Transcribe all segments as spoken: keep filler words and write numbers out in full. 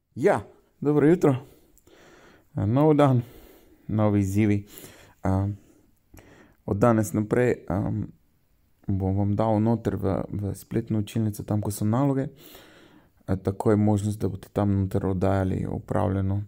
Ja, dobro jutro. Nov dan, novi izzivi. Um, od danes naprej um, bom vam dal noter v, v spletno učilnico, tam, ko so naloge. E, tako je možnost, da boste tam noter oddajali upravljeno.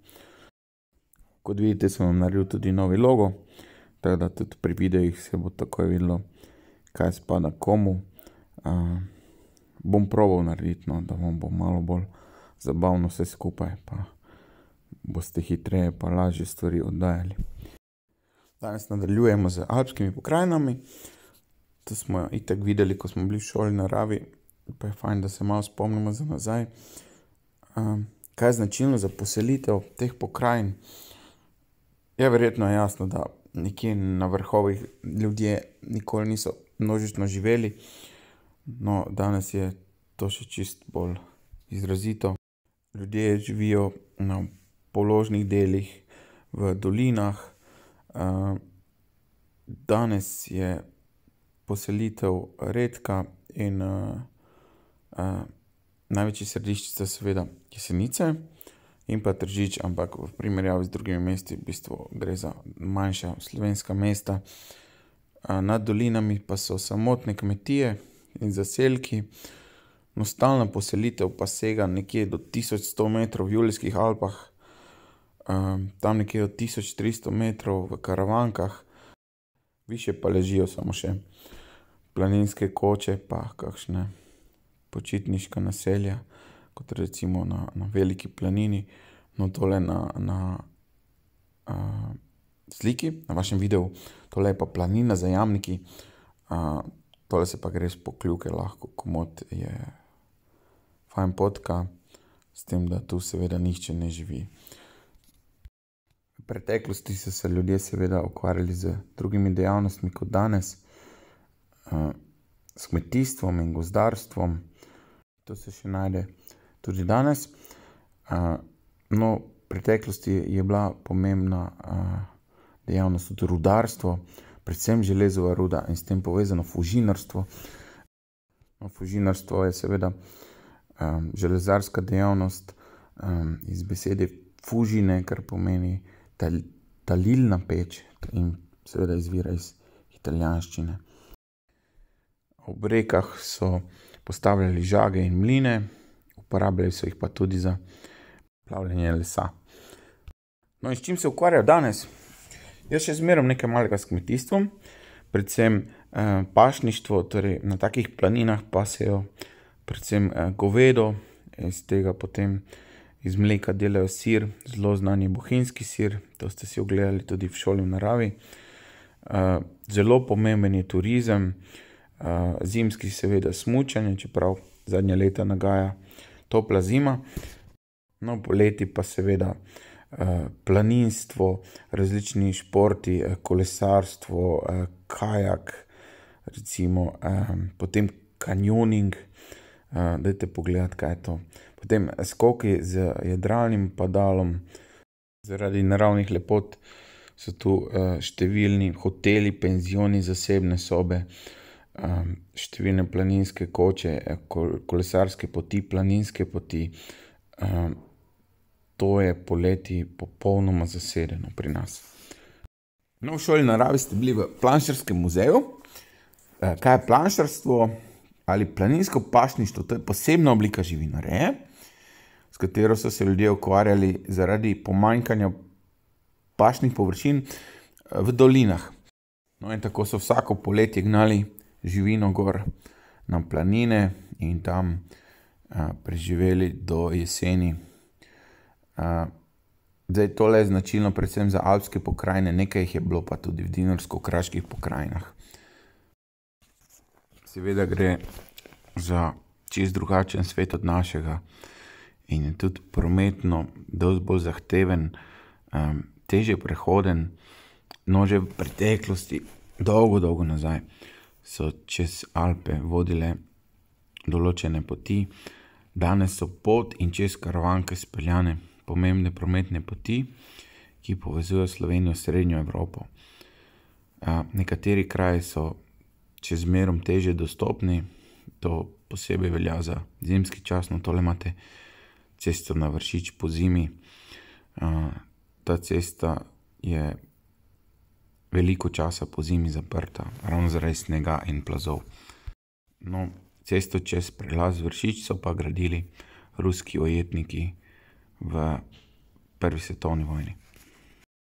Kot vidite, sem vam naredil tudi novi logo, tako da tudi pri videih se bo takoj videlo, kaj spada komu. Uh, bom probal narediti, no, da vam bo malo bolj zabavno vse skupaj, pa boste hitreje pa lažje stvari oddajali. Danes nadaljujemo z alpskimi pokrajinami. To smo itak videli, ko smo bili v šoli naravi, pa je fajn, da se malo spomnimo za nazaj. Um, kaj je značilno za poselitev teh pokrajin? Je verjetno jasno, da nekje na vrhovih ljudje nikoli niso množično živeli, no danes je to še čist bolj izrazito. Ljudje živijo na položnih delih, v dolinah. Uh, danes je poselitev redka in uh, uh, največji središči so seveda Jesenice in pa Tržič, ampak v primerjavi z drugimi mesti v bistvu gre za manjša slovenska mesta. Uh, nad dolinami pa so samotne kmetije in zaselki. No, stalna poselitev pa sega nekje do tisoč sto metrov v Julijskih Alpah, um, tam nekje od tisoč tristo metrov v Karavankah, više pa ležijo samo še planinske koče pa kakšne počitniška naselja, kot recimo na, na Veliki planini. No, tole na, na uh, sliki, na vašem videu, tole je pa planina za Jamniki, uh, tole se pa gre s Pokljuke lahko, komot je fajn potka, s tem, da tu seveda nihče ne živi. V preteklosti so se ljudje seveda ukvarjali z drugimi dejavnostmi kot danes, s kmetijstvom in gozdarstvom. To se še najde tudi danes. No, v preteklosti je bila pomembna dejavnost tudi rudarstvo, predvsem železova ruda in s tem povezano fužinarstvo. No, fužinarstvo je seveda Um, železarska dejavnost um, iz besede fužine, kar pomeni tal, talilna peč in seveda izvira iz italijanščine. Ob rekah so postavljali žage in mline, uporabljali so jih pa tudi za plavljenje lesa. No, in s čim se ukvarjajo danes? Jaz še zmeram nekaj malega s kmetijstvom, predvsem eh, pašništvo, torej na takih planinah pasejo predvsem eh, govedo, iz tega potem iz mleka delajo sir, zelo znani bohinjski sir, to ste si ogledali tudi v šoli v naravi. Eh, zelo pomemben je turizem, eh, zimski seveda smučanje, čeprav zadnja leta nagaja topla zima. No, poleti pa seveda eh, planinstvo, različni športi, eh, kolesarstvo, eh, kajak, recimo, eh, potem kanjoning. Uh, dajte pogledati, kaj je to. Potem skoki z jadralnim padalom. Zaradi naravnih lepot so tu uh, številni hoteli, penzioni, zasebne sobe, um, številne planinske koče, kol kolesarske poti, planinske poti. Um, to je poleti popolnoma zasedeno pri nas. No, v šoli naravi ste bili v planšarskem muzeju. Uh, kaj je planšarstvo? Ali planinsko pašništvo, to je posebna oblika živinoreje, s katero so se ljudje ukvarjali zaradi pomanjkanja pašnih površin v dolinah. No, in tako so vsako poletje gnali živino gor na planine in tam a, preživeli do jeseni. A, zdaj, tole je značilno predvsem za alpske pokrajine, nekaj jih je bilo pa tudi v dinarsko-kraških pokrajinah. Seveda gre za čist drugačen svet od našega in je tudi prometno dosti bolj zahteven, um, težje prehoden. No, že v preteklosti, dolgo, dolgo nazaj, so čez Alpe vodile določene poti. Danes so pod in čez Karavanke speljane pomembne prometne poti, ki povezujejo Slovenijo s srednjo Evropo. Uh, nekateri kraji so čezmerom težje dostopni, to posebej velja za zimski čas, no tole imate cesto na Vršič po zimi. Ta cesta je veliko časa po zimi zaprta, ravno zaradi snega in plazov. No, cesto čez prelaz Vršič so pa gradili ruski ujetniki v prvi svetovni vojni.